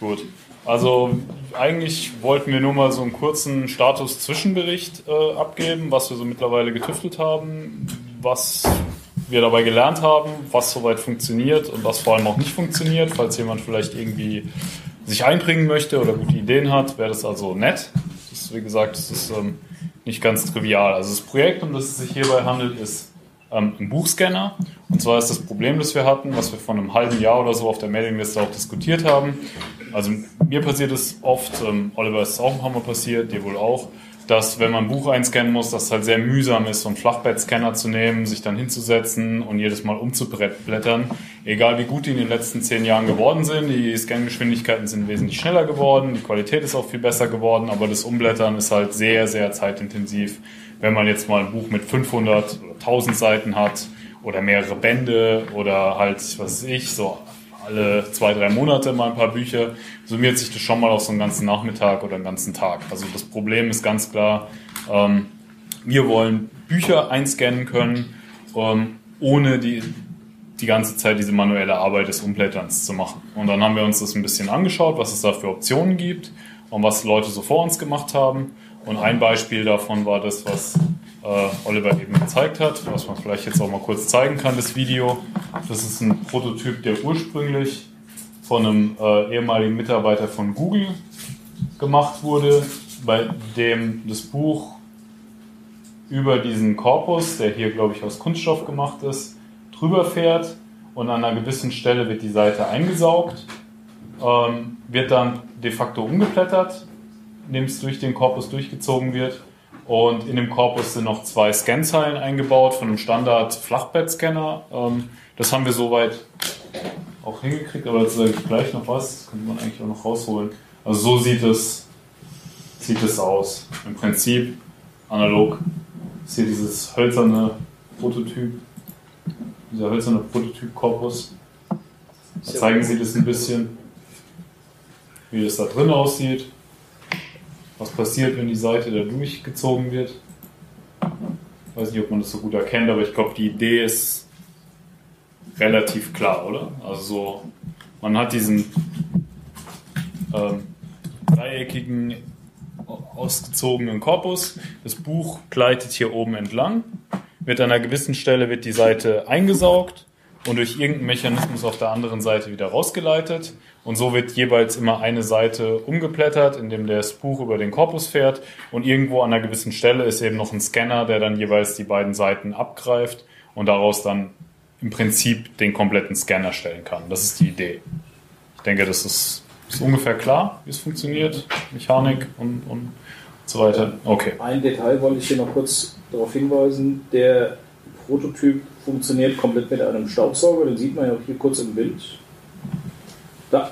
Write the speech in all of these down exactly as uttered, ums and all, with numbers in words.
gut. Also eigentlich wollten wir nur mal so einen kurzen Status-Zwischenbericht äh, abgeben, was wir so mittlerweile getüftelt haben, was wir dabei gelernt haben, was soweit funktioniert und was vor allem auch nicht funktioniert. Falls jemand vielleicht irgendwie sich einbringen möchte oder gute Ideen hat, wäre das also nett. Das ist, wie gesagt, das ist ähm, nicht ganz trivial. Also das Projekt, um das es sich hierbei handelt, ist ähm, ein Buchscanner. Und zwar ist das Problem, das wir hatten, was wir vor einem halben Jahr oder so auf der Mailingliste auch diskutiert haben. Also mir passiert es oft, ähm, Oliver ist es auch ein paar Mal passiert, dir wohl auch, dass wenn man ein Buch einscannen muss, dass es halt sehr mühsam ist, so einen Flachbettscanner zu nehmen, sich dann hinzusetzen und jedes Mal umzublättern. Egal wie gut die in den letzten zehn Jahren geworden sind, die Scangeschwindigkeiten sind wesentlich schneller geworden, die Qualität ist auch viel besser geworden, aber das Umblättern ist halt sehr, sehr zeitintensiv. Wenn man jetzt mal ein Buch mit fünfhundert oder tausend Seiten hat oder mehrere Bände oder halt, was weiß ich, so alle zwei, drei Monate mal ein paar Bücher, summiert sich das schon mal auf so einen ganzen Nachmittag oder einen ganzen Tag. Also das Problem ist ganz klar, ähm, wir wollen Bücher einscannen können, ähm, ohne die, die ganze Zeit diese manuelle Arbeit des Umblätterns zu machen. Und dann haben wir uns das ein bisschen angeschaut, was es da für Optionen gibt und was Leute so vor uns gemacht haben. Und ein Beispiel davon war das, was äh, Oliver eben gezeigt hat, was man vielleicht jetzt auch mal kurz zeigen kann, das Video. Das ist ein Prototyp, der ursprünglich von einem äh, ehemaligen Mitarbeiter von Google gemacht wurde, bei dem das Buch über diesen Korpus, der hier, glaube ich, aus Kunststoff gemacht ist, drüber fährt und an einer gewissen Stelle wird die Seite eingesaugt, ähm, wird dann de facto umgeblättert, indem es durch den Korpus durchgezogen wird. Und in dem Korpus sind noch zwei Scanzeilen eingebaut von einem Standard-Flachbettscanner. Ähm, das haben wir soweit auch hingekriegt, aber jetzt sage ich gleich noch was. Das könnte man eigentlich auch noch rausholen. Also so sieht es, sieht es aus. Im Prinzip analog ist hier dieses hölzerne Prototyp, dieser hölzerne Prototyp-Korpus. Da zeigen Sie das ein bisschen, wie das da drin aussieht. Was passiert, wenn die Seite da durchgezogen wird. Ich weiß nicht, ob man das so gut erkennt, aber ich glaube, die Idee ist relativ klar, oder? Also so, man hat diesen ähm, dreieckigen, ausgezogenen Korpus. Das Buch gleitet hier oben entlang. Wird an einer gewissen Stelle wird die Seite eingesaugt und durch irgendeinen Mechanismus auf der anderen Seite wieder rausgeleitet. Und so wird jeweils immer eine Seite umgeblättert, indem das Buch über den Korpus fährt. Und irgendwo an einer gewissen Stelle ist eben noch ein Scanner, der dann jeweils die beiden Seiten abgreift und daraus dann im Prinzip den kompletten Scan erstellen kann. Das ist die Idee. Ich denke, das ist, ist ungefähr klar, wie es funktioniert, Mechanik und, und so weiter. Okay. Ein Detail wollte ich hier noch kurz darauf hinweisen. Der Prototyp funktioniert komplett mit einem Staubsauger. Den sieht man ja auch hier kurz im Bild. Da.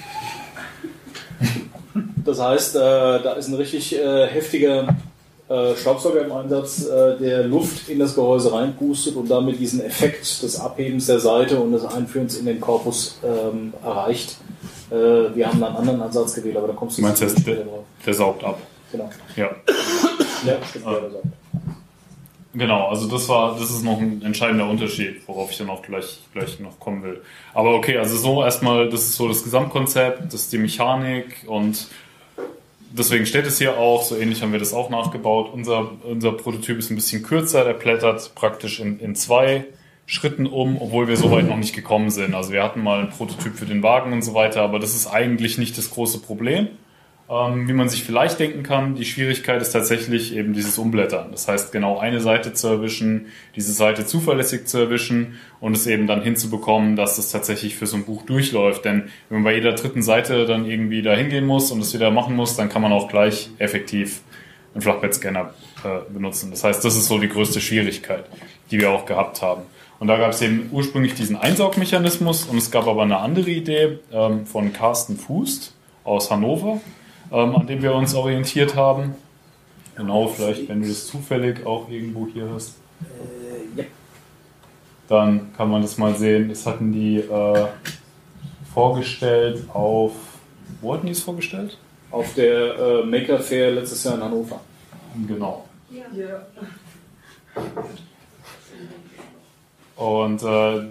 Das heißt, äh, da ist ein richtig äh, heftiger äh, Staubsauger im Einsatz, äh, der Luft in das Gehäuse reinpustet und damit diesen Effekt des Abhebens der Seite und des Einführens in den Korpus ähm, erreicht. Äh, wir haben einen anderen Ansatz gewählt, aber da kommst du meinst später der, drauf. Der saugt ab. Genau. Ja. Ja, stimmt, ah. Der saugt. Genau, also das war, das ist noch ein entscheidender Unterschied, worauf ich dann auch gleich, gleich noch kommen will. Aber okay, also so erstmal, das ist so das Gesamtkonzept, das ist die Mechanik und deswegen steht es hier auch, so ähnlich haben wir das auch nachgebaut. Unser, unser Prototyp ist ein bisschen kürzer, der blättert praktisch in, in zwei Schritten um, obwohl wir so weit noch nicht gekommen sind. Also wir hatten mal einen Prototyp für den Wagen und so weiter, aber das ist eigentlich nicht das große Problem. Ähm, wie man sich vielleicht denken kann, die Schwierigkeit ist tatsächlich eben dieses Umblättern. Das heißt, genau eine Seite zu erwischen, diese Seite zuverlässig zu erwischen und es eben dann hinzubekommen, dass das tatsächlich für so ein Buch durchläuft. Denn wenn man bei jeder dritten Seite dann irgendwie da hingehen muss und es wieder machen muss, dann kann man auch gleich effektiv einen Flachbettscanner äh, benutzen. Das heißt, das ist so die größte Schwierigkeit, die wir auch gehabt haben. Und da gab es eben ursprünglich diesen Einsaugmechanismus und es gab aber eine andere Idee ähm, von Carsten Fußt aus Hannover, ähm, an dem wir uns orientiert haben. Genau, vielleicht, wenn du das zufällig auch irgendwo hier hast. Äh, ja. Dann kann man das mal sehen. Das hatten die äh, vorgestellt auf... Wo hatten die es vorgestellt? Auf der äh, Maker Fair letztes Jahr in Hannover. Genau. Ja. Und äh,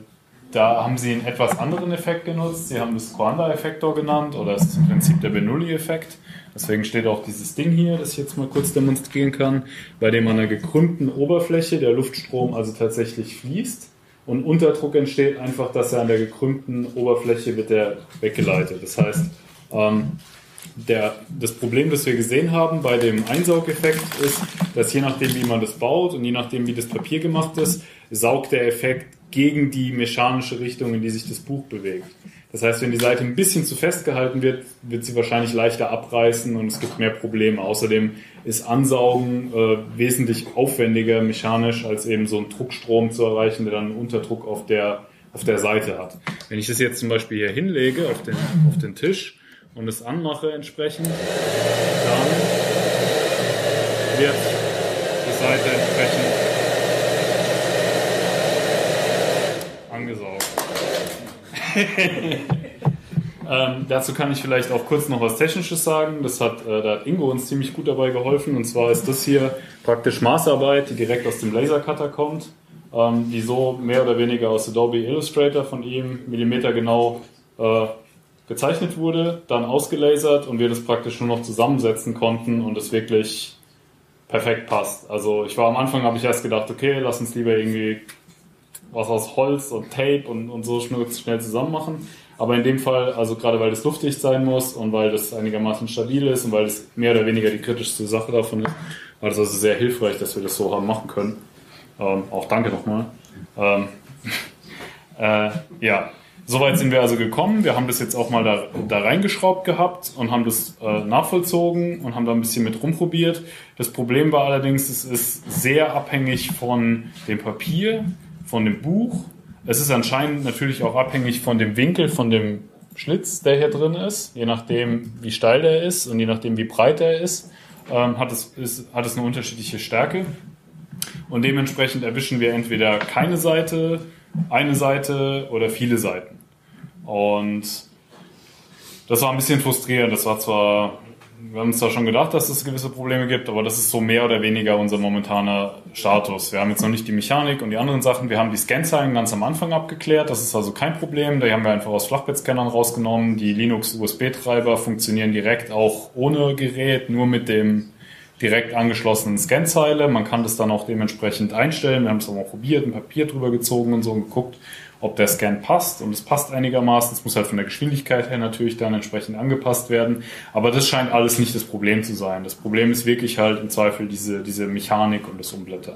da haben sie einen etwas anderen Effekt genutzt. Sie haben das Coanda-Effektor genannt oder das ist im Prinzip der Bernoulli-Effekt. Deswegen steht auch dieses Ding hier, das ich jetzt mal kurz demonstrieren kann, bei dem an einer gekrümmten Oberfläche der Luftstrom also tatsächlich fließt und Unterdruck entsteht einfach, dass er an der gekrümmten Oberfläche wird der weggeleitet. Das heißt, ähm, der, das Problem, das wir gesehen haben bei dem Einsaugeffekt ist, dass je nachdem, wie man das baut und je nachdem, wie das Papier gemacht ist, saugt der Effekt gegen die mechanische Richtung, in die sich das Buch bewegt. Das heißt, wenn die Seite ein bisschen zu fest gehalten wird, wird sie wahrscheinlich leichter abreißen und es gibt mehr Probleme. Außerdem ist Ansaugen äh, wesentlich aufwendiger mechanisch, als eben so einen Druckstrom zu erreichen, der dann einen Unterdruck auf der, auf der Seite hat. Wenn ich das jetzt zum Beispiel hier hinlege auf den, auf den Tisch und es anmache entsprechend, dann wird die Seite entsprechend angesaugt. ähm, dazu kann ich vielleicht auch kurz noch was Technisches sagen. Das hat, äh, da hat Ingo uns ziemlich gut dabei geholfen. Und zwar ist das hier praktisch Maßarbeit, die direkt aus dem Lasercutter kommt, ähm, die so mehr oder weniger aus Adobe Illustrator von ihm millimetergenau äh, gezeichnet wurde, dann ausgelasert und wir das praktisch nur noch zusammensetzen konnten und es wirklich perfekt passt. Also ich war am Anfang, habe ich erst gedacht, okay, lass uns lieber irgendwie was aus Holz und Tape und, und so schnell, schnell zusammen machen. Aber in dem Fall, also gerade weil das luftdicht sein muss und weil das einigermaßen stabil ist und weil das mehr oder weniger die kritischste Sache davon ist, war das also sehr hilfreich, dass wir das so haben machen können. Ähm, auch danke nochmal. Ähm, äh, ja, soweit sind wir also gekommen. Wir haben das jetzt auch mal da, da reingeschraubt gehabt und haben das äh, nachvollzogen und haben da ein bisschen mit rumprobiert. Das Problem war allerdings, es ist sehr abhängig von dem Papier, von dem Buch. Es ist anscheinend natürlich auch abhängig von dem Winkel, von dem Schlitz, der hier drin ist. Je nachdem, wie steil der ist und je nachdem, wie breit der ist, ähm, hat, es, ist hat es eine unterschiedliche Stärke. Und dementsprechend erwischen wir entweder keine Seite, eine Seite oder viele Seiten. Und das war ein bisschen frustrierend. Das war zwar, wir haben uns da schon gedacht, dass es gewisse Probleme gibt, aber das ist so mehr oder weniger unser momentaner Status. Wir haben jetzt noch nicht die Mechanik und die anderen Sachen. Wir haben die Scanzeilen ganz am Anfang abgeklärt. Das ist also kein Problem. Die haben wir einfach aus Flachbettscannern rausgenommen. Die Linux-U S B-Treiber funktionieren direkt auch ohne Gerät, nur mit dem direkt angeschlossenen Scanzeile. Man kann das dann auch dementsprechend einstellen. Wir haben es auch mal probiert, ein Papier drüber gezogen und so und geguckt, ob der Scan passt. Und es passt einigermaßen. Es muss halt von der Geschwindigkeit her natürlich dann entsprechend angepasst werden. Aber das scheint alles nicht das Problem zu sein. Das Problem ist wirklich halt im Zweifel diese, diese Mechanik und das Umblättern.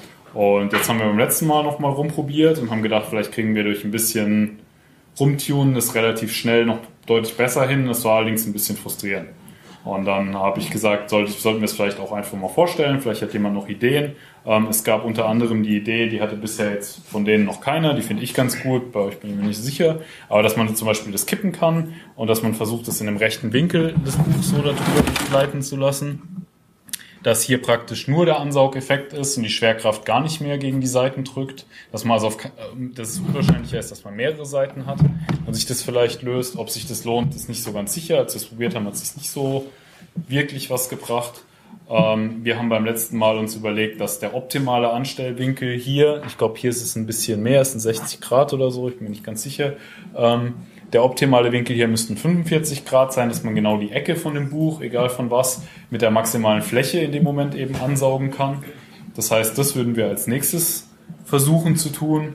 Und jetzt haben wir beim letzten Mal nochmal rumprobiert und haben gedacht, vielleicht kriegen wir durch ein bisschen Rumtunen das relativ schnell noch deutlich besser hin. Das war allerdings ein bisschen frustrierend. Und dann habe ich gesagt, sollte, sollten wir es vielleicht auch einfach mal vorstellen. Vielleicht hat jemand noch Ideen. Ähm, es gab unter anderem die Idee, die hatte bisher jetzt von denen noch keiner. Die finde ich ganz gut, bei euch bin ich mir nicht sicher. Aber dass man zum Beispiel das kippen kann und dass man versucht, das in einem rechten Winkel des Buchs so darüber gleiten zu lassen. Dass hier praktisch nur der Ansaugeffekt ist und die Schwerkraft gar nicht mehr gegen die Seiten drückt. Dass man also auf, dass es unwahrscheinlicher ist, dass man mehrere Seiten hat und sich das vielleicht löst. Ob sich das lohnt, ist nicht so ganz sicher. Als wir es probiert haben, hat es nicht so wirklich was gebracht. Ähm, wir haben beim letzten Mal uns überlegt, dass der optimale Anstellwinkel hier, ich glaube hier ist es ein bisschen mehr, es sind sechzig Grad oder so, ich bin mir nicht ganz sicher, ähm, der optimale Winkel hier müssten fünfundvierzig Grad sein, dass man genau die Ecke von dem Buch, egal von was, mit der maximalen Fläche in dem Moment eben ansaugen kann. Das heißt, das würden wir als nächstes versuchen zu tun.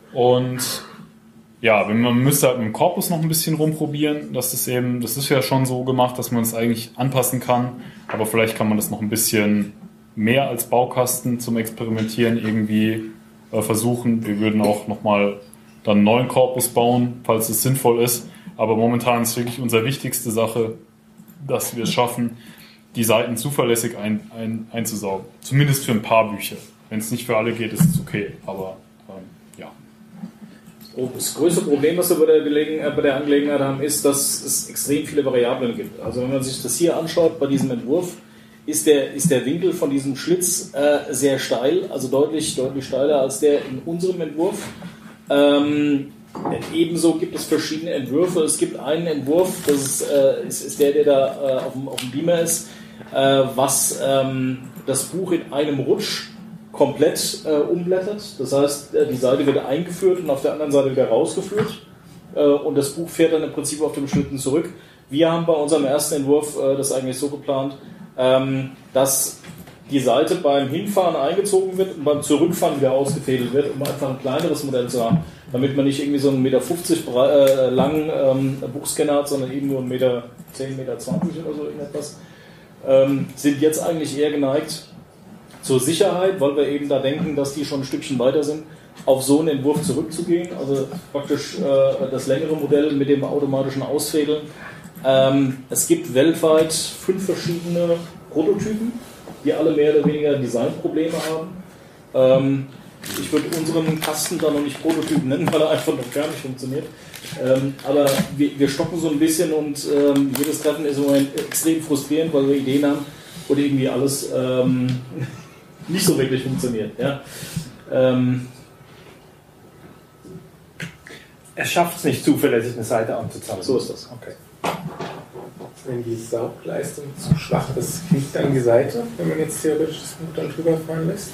Und ja, man müsste halt mit dem Korpus noch ein bisschen rumprobieren. Das ist eben, das ist ja schon so gemacht, dass man es eigentlich anpassen kann. Aber vielleicht kann man das noch ein bisschen mehr als Baukasten zum Experimentieren irgendwie äh, versuchen. Wir würden auch nochmal dann einen neuen Korpus bauen, falls es sinnvoll ist. Aber momentan ist wirklich unsere wichtigste Sache, dass wir es schaffen, die Seiten zuverlässig ein, ein, einzusaugen. Zumindest für ein paar Bücher. Wenn es nicht für alle geht, ist es okay. Aber ähm, ja. Das größte Problem, was wir bei der, Gelegen, äh, bei der Angelegenheit haben, ist, dass es extrem viele Variablen gibt. Also wenn man sich das hier anschaut, bei diesem Entwurf, ist der, ist der Winkel von diesem Schlitz äh, sehr steil, also deutlich, deutlich steiler als der in unserem Entwurf. Ähm, ebenso gibt es verschiedene Entwürfe. Es gibt einen Entwurf, das ist, äh, ist, ist der, der da äh, auf, dem, auf dem Beamer ist, äh, was ähm, das Buch in einem Rutsch komplett äh, umblättert. Das heißt, äh, die Seite wird eingeführt und auf der anderen Seite wieder rausgeführt. Äh, und das Buch fährt dann im Prinzip auf dem Schlitten zurück. Wir haben bei unserem ersten Entwurf äh, das eigentlich so geplant, ähm, dass die Seite beim Hinfahren eingezogen wird und beim Zurückfahren wieder ausgefädelt wird, um einfach ein kleineres Modell zu haben, damit man nicht irgendwie so einen eins Komma fünfzig Meter äh, langen ähm, Buchscanner hat, sondern eben nur einen Meter zehn, Meter zwanzig oder so irgendetwas. Ähm, sind jetzt eigentlich eher geneigt zur Sicherheit, weil wir eben da denken, dass die schon ein Stückchen weiter sind, auf so einen Entwurf zurückzugehen, also praktisch äh, das längere Modell mit dem automatischen Ausfädeln. Ähm, es gibt weltweit fünf verschiedene Prototypen, die alle mehr oder weniger Designprobleme haben. Ähm, ich würde unseren Kasten da noch nicht Prototyp nennen, weil er einfach noch gar nicht funktioniert. Ähm, aber wir, wir stocken so ein bisschen und ähm, jedes Treffen ist im Moment extrem frustrierend, weil wir Ideen haben oder irgendwie alles ähm, nicht so wirklich funktioniert. Ja? Ähm, er schafft es nicht zuverlässig, eine Seite anzuzeigen. So ist das. Okay. Wenn die Saugleistung zu schwach ist, knickt dann die Seite, wenn man jetzt theoretisch das Buch dann drüber fahren lässt?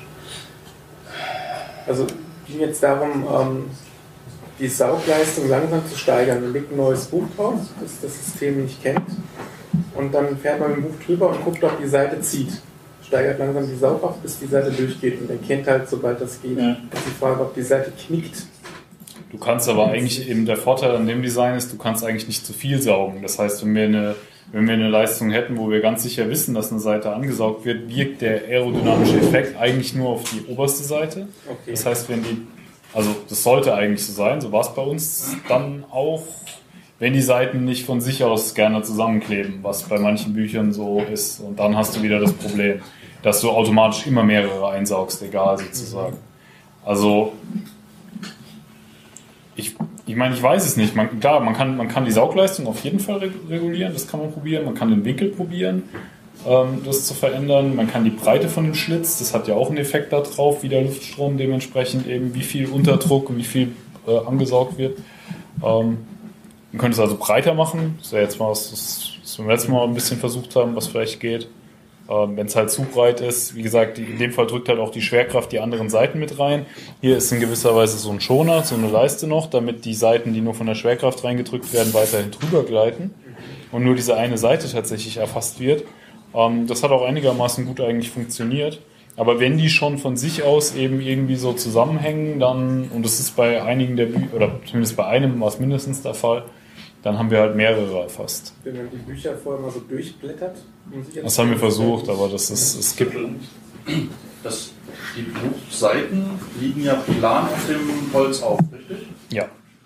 Also ging jetzt darum, ähm, die Saugleistung langsam zu steigern. Man legt ein neues Buch drauf, das das System nicht kennt, und dann fährt man mit dem Buch drüber und guckt, ob die Seite zieht. Steigert langsam die Saugkraft, bis die Seite durchgeht und erkennt halt, sobald das geht. Ja. Das ist die Frage, ob die Seite knickt. Du kannst aber eigentlich eben, der Vorteil an dem Design ist, du kannst eigentlich nicht zu viel saugen. Das heißt, wenn wir eine, wenn wir eine Leistung hätten, wo wir ganz sicher wissen, dass eine Seite angesaugt wird, wirkt der aerodynamische Effekt eigentlich nur auf die oberste Seite. Okay. Das heißt, wenn die, also das sollte eigentlich so sein, so war es bei uns dann auch, wenn die Seiten nicht von sich aus gerne zusammenkleben, was bei manchen Büchern so ist. Und dann hast du wieder das Problem, dass du automatisch immer mehrere einsaugst, egal sozusagen. Also Ich, ich meine, ich weiß es nicht. Man, klar, man kann, man kann die Saugleistung auf jeden Fall regulieren, das kann man probieren. Man kann den Winkel probieren, ähm, das zu verändern. Man kann die Breite von dem Schlitz, das hat ja auch einen Effekt darauf, wie der Luftstrom dementsprechend eben, wie viel Unterdruck und wie viel äh, angesaugt wird. Ähm, man könnte es also breiter machen. Das ist ja jetzt mal was, was wir beim letzten Mal ein bisschen versucht haben, was vielleicht geht. Wenn es halt zu breit ist, wie gesagt, in dem Fall drückt halt auch die Schwerkraft die anderen Seiten mit rein. Hier ist in gewisser Weise so ein Schoner, so eine Leiste noch, damit die Seiten, die nur von der Schwerkraft reingedrückt werden, weiterhin drüber gleiten und nur diese eine Seite tatsächlich erfasst wird. Das hat auch einigermaßen gut eigentlich funktioniert. Aber wenn die schon von sich aus eben irgendwie so zusammenhängen, dann, und das ist bei einigen der Bücher, oder zumindest bei einem war es mindestens der Fall, dann haben wir halt mehrere erfasst. Wenn man die Bücher vorher mal so durchblättert. Um sicher Das haben wir versucht, aber das ist, es gibt... Das, die Buchseiten liegen ja plan auf dem Holz auf, richtig? Ja.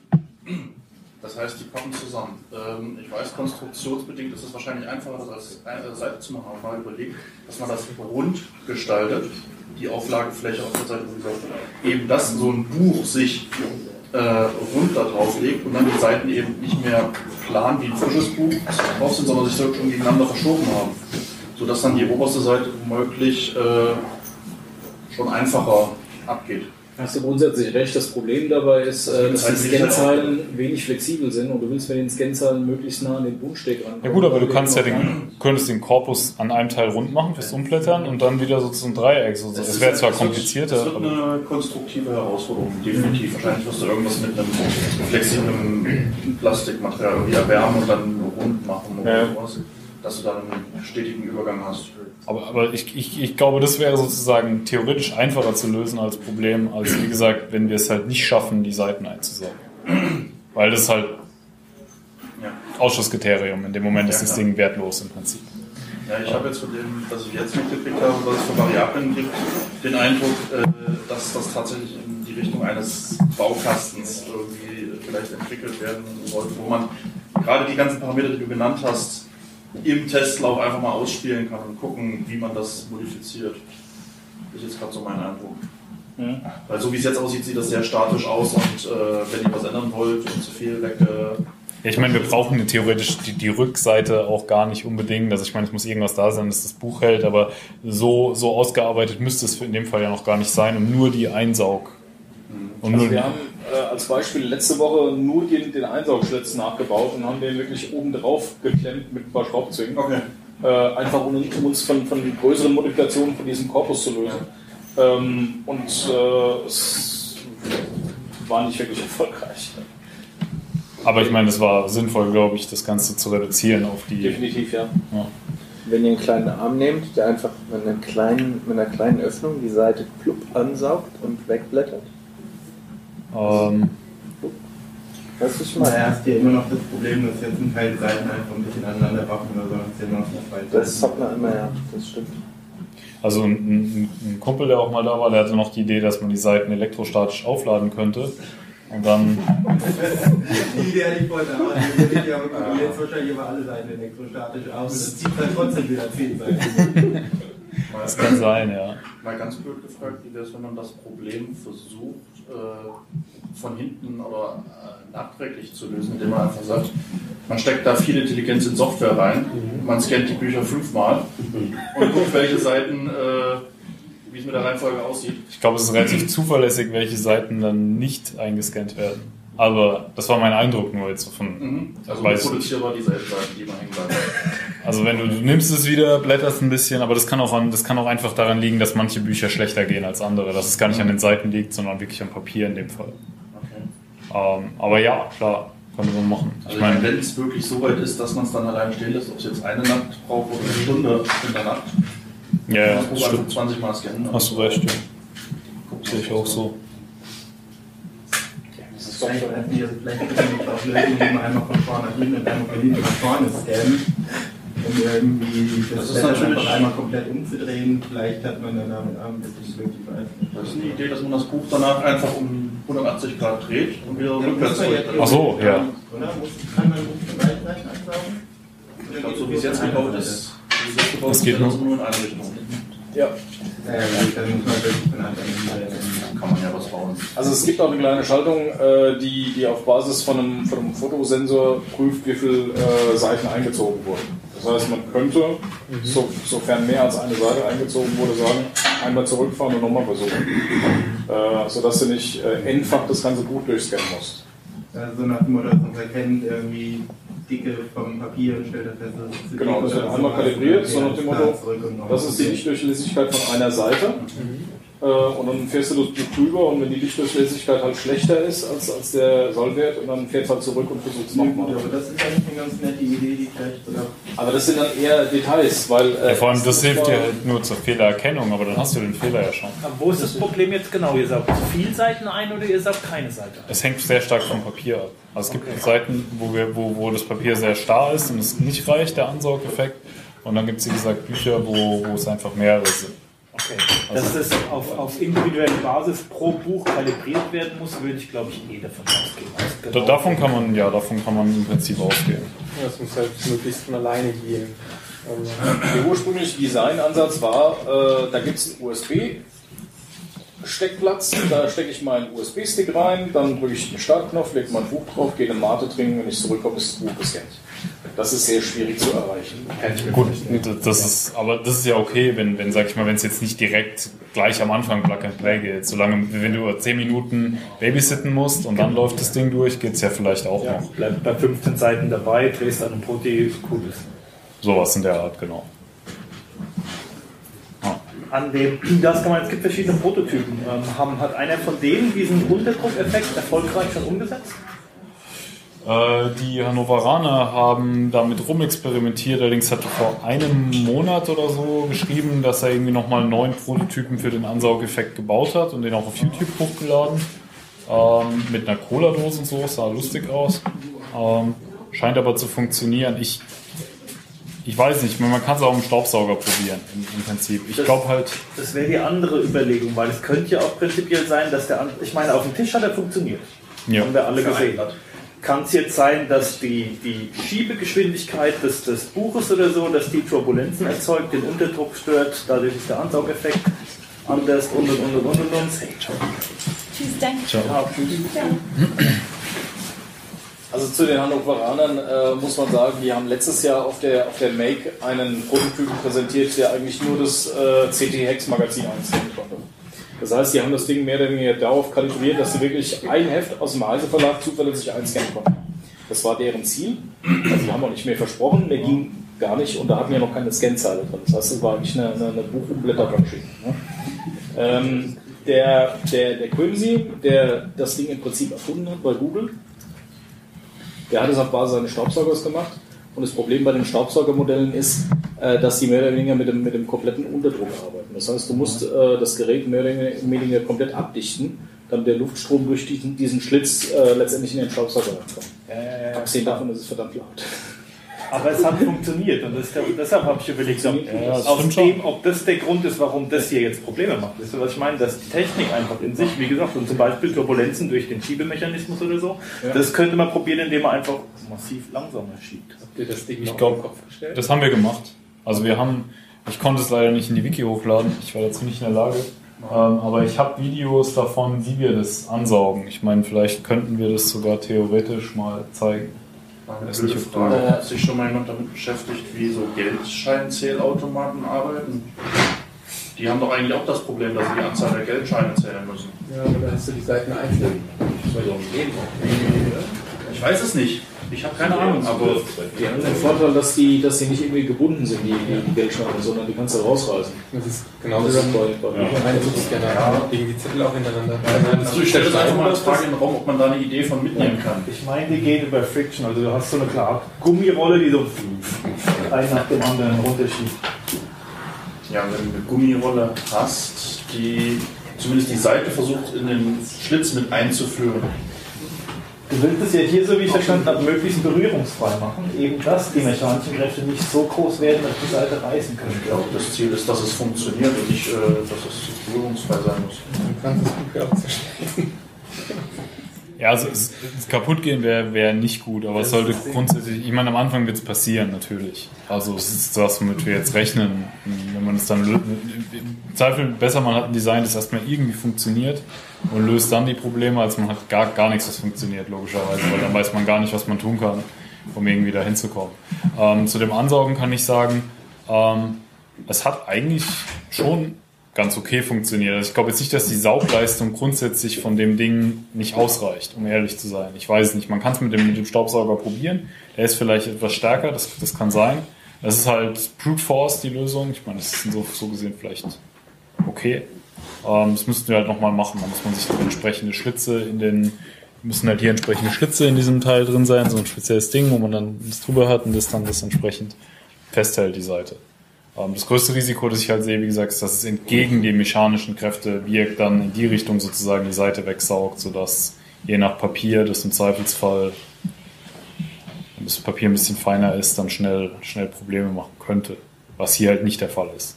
Das heißt, die passen zusammen. Ähm, ich weiß, konstruktionsbedingt ist es wahrscheinlich einfacher, das als eine Seite zu machen, aber mal überlegt, dass man das rund gestaltet, die Auflagefläche auf der Seite, eben dass so ein Buch sich äh, rund da drauf legt und dann die Seiten eben nicht mehr plan wie ein frisches Buch drauf sind, sondern sich so schon gegeneinander verschoben haben. Sodass dann die oberste Seite womöglich äh, schon einfacher abgeht. Hast du grundsätzlich recht. Das Problem dabei ist, äh, dass die Scanzeilen wenig flexibel sind und du willst mit den Scanzeilen möglichst nah an den Buchsteg ran. Ja gut, aber du kannst ja den, könntest den Korpus an einem Teil rund machen fürs Umblättern und dann wieder so zum Dreieck. So, das wäre zwar komplizierter. Das wird eine konstruktive Herausforderung, definitiv. Wahrscheinlich wirst du irgendwas mit einem flexiblen Plastikmaterial irgendwie erwärmen und dann rund machen oder ja. sowas, dass du dann einen stetigen Übergang hast. Aber, aber ich, ich, ich glaube, das wäre sozusagen theoretisch einfacher zu lösen als Problem, als wie gesagt, wenn wir es halt nicht schaffen, die Seiten einzusaugen. Weil das ist halt ja. Ausschlusskriterium. In dem Moment ja, ist das klar. Ding wertlos im Prinzip. Ja, ich habe jetzt von dem, was ich jetzt mitgekriegt habe, was es für Variablen gibt, den Eindruck, dass das tatsächlich in die Richtung eines Baukastens irgendwie vielleicht entwickelt werden sollte, wo man gerade die ganzen Parameter, die du genannt hast, im Testlauf einfach mal ausspielen kann und gucken, wie man das modifiziert. Das ist jetzt gerade so mein Eindruck. Mhm. Weil so wie es jetzt aussieht, sieht das sehr statisch aus und äh, wenn ihr was ändern wollt und zu viel weg... Äh, ja, ich meine, wir brauchen theoretisch die, die Rückseite auch gar nicht unbedingt. Also ich meine, es muss irgendwas da sein, dass das Buch hält, aber so, so ausgearbeitet müsste es in dem Fall ja noch gar nicht sein, um nur die Einsaug... Und also wir haben äh, als Beispiel letzte Woche nur den, den Einsaugschlitz nachgebaut und haben den wirklich oben drauf geklemmt mit ein paar Schraubzwingen. Okay. Äh, einfach um, um uns von, von größeren Modifikationen von diesem Korpus zu lösen. Ähm, und äh, es war nicht wirklich erfolgreich. Aber ich meine, es war sinnvoll, glaube ich, das Ganze zu reduzieren auf die... Definitiv, ja. Ja. Wenn ihr einen kleinen Arm nehmt, der einfach mit einer kleinen, mit einer kleinen Öffnung die Seite plupp ansaugt und wegblättert. Ähm, Weißt du, ich meine? Naja, hast du ja immer noch das Problem, dass jetzt ein Teil Seiten einfach ein bisschen aneinander waffen oder so, hast du ja immer noch die zwei Seiten. Das hat man immer, ja, das stimmt. also ein, ein, ein Kumpel, der auch mal da war, der hatte noch die Idee, dass man die Seiten elektrostatisch aufladen könnte. Und dann... Die Idee hatte ich vorhin auch. Die würde ich ja jetzt wahrscheinlich über alle Seiten elektrostatisch auf und das zieht dann trotzdem wieder zehn Seiten. Das kann sein, ja. Mal ganz blöd gefragt, wie wäre es, wenn man das Problem versucht, äh, von hinten oder äh, nachträglich zu lösen, indem man einfach sagt, man steckt da viel Intelligenz in Software rein, man scannt die Bücher fünfmal und guckt, welche Seiten, äh, wie es mit der Reihenfolge aussieht. Ich glaube, es ist relativ zuverlässig, welche Seiten dann nicht eingescannt werden. Aber das war mein Eindruck nur jetzt von... Mhm. Also weiß- reproduzierbar dieselben Seiten, die man hängen bleiben. Also wenn du, du nimmst es wieder, blätterst ein bisschen, aber das kann auch an, das kann auch einfach daran liegen, dass manche Bücher schlechter gehen als andere. Dass es gar nicht an den Seiten liegt, sondern wirklich am Papier in dem Fall. Okay. Ähm, aber ja, klar, kann man so machen. Also Ich meine, wenn es wirklich so weit ist, dass man es dann allein stehen lässt, ob es jetzt eine Nacht braucht oder eine Stunde in der Nacht, ja, ja, das das muss einfach stimmt. zwanzig Mal scannen. Hast du recht, ja. Sehe ich auch so. Das ist vielleicht, also vielleicht gibt es auch Lösungen, die man einmal von vorne nach hinten und einmal von hinten nach vorne scannen. Um irgendwie das, Das ist Blätter natürlich- einfach einmal komplett umzudrehen. Vielleicht hat man dann damit auch ein bisschen Glück, ich weiß nicht. Das ist eine Idee, dass man das Buch danach einfach um hundertachtzig Grad dreht und wieder Ja, rückwärts muss man ja zurück. Ach so, ja. Oder? Muss, kann man ein Buch von beiden Seiten ansaugen? Ich glaube, so wie es jetzt gebaut ist, wie es jetzt gebaut Das ist, geht geht das nur. nur in eine Richtung. Ja. Ja, gut, dann muss man wirklich von Hand an Kann man ja was bauen. Also es gibt auch eine kleine Schaltung, äh, die, die auf Basis von einem, von einem Fotosensor prüft, wie viele äh, Seiten eingezogen wurden. Das heißt, man könnte, so, sofern mehr als eine Seite eingezogen wurde, sagen, einmal zurückfahren und nochmal versuchen. Äh, sodass du nicht äh, endfach das ganze Buch durchscannen musst. Also so nach dem Motto, dass man erkennt, irgendwie Dicke vom Papier und stellt fest, dass es zu Genau, dick das wird oder einmal sowas. kalibriert, Okay, so nach dem alles klar, Motto, zurück und noch das ist die Lichtdurchlässigkeit von einer Seite. Äh, und dann fährst du das Buch drüber und wenn die Lichtdurchlässigkeit halt schlechter ist als, als der Sollwert, und dann fährst du halt zurück und versuchst Ja, gut, nochmal. aber das ist eigentlich eine ganz nette Idee, die vielleicht sogar. Aber das sind dann eher Details, weil... Äh, Ja, vor allem, das ist hilft zwar- dir halt nur zur Fehlererkennung, aber dann hast du den Fehler ja schon. Aber wo ist das Problem jetzt genau? Ihr saugt zu viel Seiten ein oder ihr saugt keine Seite ein? Es hängt sehr stark vom Papier ab. Also es gibt Seiten, wo, wir, wo, wo das Papier sehr starr ist und es nicht reicht, der Ansaugeffekt. Und dann gibt es, wie gesagt, Bücher, wo, wo es einfach mehrere sind. Okay. Dass das auf, auf individuelle Basis pro Buch kalibriert werden muss, würde ich, glaube ich, eh davon ausgehen. Also Da, davon kann man, ja, davon kann man im Prinzip ausgehen. Das muss halt möglichst von alleine gehen. Also, Der ursprüngliche Designansatz war, äh, da gibt es einen U S B-Steckplatz, da stecke ich meinen U S B-Stick rein, dann drücke ich den Startknopf, lege mein Buch drauf, gehe eine Mate trinken, wenn ich zurückkomme, ist das Buch gescannt. Das ist sehr schwierig zu erreichen. Gut, das ist, aber das ist ja okay, wenn, wenn sag ich mal, wenn es jetzt nicht direkt gleich am Anfang Plug and Play geht. Solange, wenn du zehn Minuten babysitten musst und dann läuft das Ding durch, geht es ja vielleicht auch Ja, noch. bleib bei fünfzehn Seiten dabei, drehst an einem Protein, cool ist. Sowas in der Art, genau. Ja. An dem, das kann man, es gibt verschiedene Prototypen. Ähm, haben, hat einer von denen diesen Unterdruckeffekt erfolgreich schon umgesetzt? Äh, Die Hannoveraner haben damit rumexperimentiert, allerdings hat er vor einem Monat oder so geschrieben, dass er irgendwie nochmal einen neuen Prototypen für den Ansaugeffekt gebaut hat und den auch auf YouTube hochgeladen. Ähm, mit einer Cola-Dose und so, sah lustig aus. Ähm, scheint aber zu funktionieren. Ich, ich weiß nicht, man kann es auch im Staubsauger probieren, im, im Prinzip. Ich glaube halt, Das wäre die andere Überlegung, weil es könnte ja auch prinzipiell sein, dass der, An- ich meine, auf dem Tisch hat er funktioniert. ja. Haben wir alle gesehen. Kann es jetzt sein, dass die, die Schiebegeschwindigkeit des, des Buches oder so, dass die Turbulenzen erzeugt, den Unterdruck stört, dadurch ist der Ansaugeffekt anders und und und und und und. Tschüss, danke. Ciao. Ja, tschüss. Also zu den Hannoveranern äh, muss man sagen, die haben letztes Jahr auf der, auf der Make einen Prototypen präsentiert, der eigentlich nur das äh, C T-Hex-Magazin einscannen konnte. Das heißt, die haben das Ding mehr oder weniger darauf kalibriert, dass sie wirklich ein Heft aus dem Heise Verlag zuverlässig einscannen konnten. Das war deren Ziel. Also die haben auch nicht mehr versprochen, mehr ging gar nicht und da hatten wir noch keine Scanzeile drin. Das heißt, es war eigentlich eine, eine, eine Buch- und Blättermaschine. Ne? Ähm, der, der, der Quimsy, der das Ding im Prinzip erfunden hat bei Google, der hat es auf Basis eines Staubsaugers gemacht. Und das Problem bei den Staubsaugermodellen ist, äh, dass sie mehr oder weniger mit dem, mit dem kompletten Unterdruck arbeiten. Das heißt, du musst äh, das Gerät mehr oder weniger komplett abdichten, damit der Luftstrom durch diesen, diesen Schlitz äh, letztendlich in den Staubsauger reinkommt. Ja, ja, ja. Abgesehen davon ist es verdammt laut. Aber es hat funktioniert und das, deshalb habe ich überlegt, ob, Ja, das aus stimmt dem, schon. ob das der Grund ist, warum das hier jetzt Probleme macht. Wisst ihr, was ich meine? Dass die Technik einfach in sich, wie gesagt, und zum Beispiel Turbulenzen durch den Schiebemechanismus oder so, Ja. das könnte man probieren, indem man einfach massiv langsamer schiebt. Habt ihr das Ding Ich noch glaub, auf den Kopf gestellt? Das haben wir gemacht. Also wir haben, ich konnte es leider nicht in die Wiki hochladen, ich war dazu nicht in der Lage. Ähm, aber ich habe Videos davon, wie wir das ansaugen. Ich meine, vielleicht könnten wir das sogar theoretisch mal zeigen. Eine Das ist blöde nicht auf Frage, Frage. hat sich schon mal jemand damit beschäftigt, wie so Geldscheinzählautomaten arbeiten? Die haben doch eigentlich auch das Problem, dass sie die Anzahl der Geldscheine zählen müssen. Ja, aber da hast du die Seiten einzeln. Ich weiß es nicht. Ich habe keine Ahnung, aber Die haben den Vorteil, dass die, dass die nicht irgendwie gebunden sind, die, die, die Geldscheine, sondern die kannst du rausreißen. Das ist genauso Das ist wie bei, bei ja. Eine Suchscanner, ja. Legen die Zettel auch hintereinander. also ich stelle das einfach mal als Frage in den Raum, ob man da eine Idee von mitnehmen kann. Ich meine, die gehen über Friction, also du hast so eine klare Gummirolle, die so ein nach dem anderen runterschiebt. Ja, wenn du eine Gummirolle hast, die zumindest die Seite versucht in den Schlitz mit einzuführen. Du willst es ja hier, so wie ich verstanden habe, möglichst berührungsfrei machen, eben dass die mechanischen Kräfte nicht so groß werden, dass die Seite reißen können. Ich glaube, das Ziel ist, dass es funktioniert und nicht, äh, dass es berührungsfrei sein muss. Du kannst das Buch ja auch zerschneiden. Ja, also es, es kaputt gehen wäre wär nicht gut, aber es sollte grundsätzlich, ich meine, am Anfang wird es passieren, natürlich. Also es ist das, womit wir jetzt rechnen, wenn man es dann löst. Im Zweifel besser, man hat ein Design, das erstmal irgendwie funktioniert und löst dann die Probleme, als man hat gar, gar nichts, was funktioniert, logischerweise, weil dann weiß man gar nicht, was man tun kann, um irgendwie da hinzukommen. Ähm, zu dem Ansaugen kann ich sagen, ähm, es hat eigentlich schon ganz okay funktioniert. Also ich glaube jetzt nicht, dass die Saugleistung grundsätzlich von dem Ding nicht ausreicht, um ehrlich zu sein. Ich weiß es nicht. Man kann es mit dem, mit dem Staubsauger probieren. Der ist vielleicht etwas stärker, das, das kann sein. Das ist halt Brute Force, die Lösung. Ich meine, das ist so, so gesehen vielleicht okay. Ähm, das müssten wir halt nochmal machen. Da muss man sich entsprechende Schlitze in den, müssen halt hier entsprechende Schlitze in diesem Teil drin sein, so ein spezielles Ding, wo man dann das drüber hat und das dann das entsprechend festhält, die Seite. Das größte Risiko, das ich halt sehe, wie gesagt, ist, dass es entgegen die mechanischen Kräfte wirkt, dann in die Richtung sozusagen die Seite wegsaugt, sodass je nach Papier das im Zweifelsfall, wenn das Papier ein bisschen feiner ist, dann schnell, schnell Probleme machen könnte. Was hier halt nicht der Fall ist.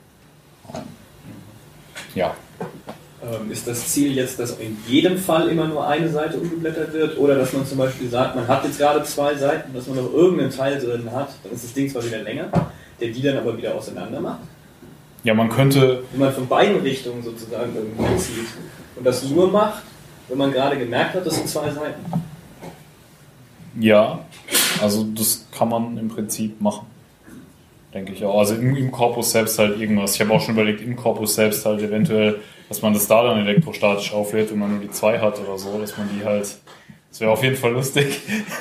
Ja. Ähm, ist das Ziel jetzt, dass in jedem Fall immer nur eine Seite umgeblättert wird? Oder dass man zum Beispiel sagt, man hat jetzt gerade zwei Seiten, dass man noch irgendeinen Teil drin hat, dann ist das Ding zwar wieder länger, der die dann aber wieder auseinander macht. Ja, man könnte... Wenn man von beiden Richtungen sozusagen irgendwie zieht und das nur macht, wenn man gerade gemerkt hat, das sind zwei Seiten. Ja, also das kann man im Prinzip machen. Denke ich auch. Also im, im Korpus selbst halt irgendwas. Ich habe auch schon überlegt, im Korpus selbst halt eventuell, dass man das da dann elektrostatisch auflädt, wenn man nur die zwei hat oder so, dass man die halt... Das wäre auf jeden Fall lustig.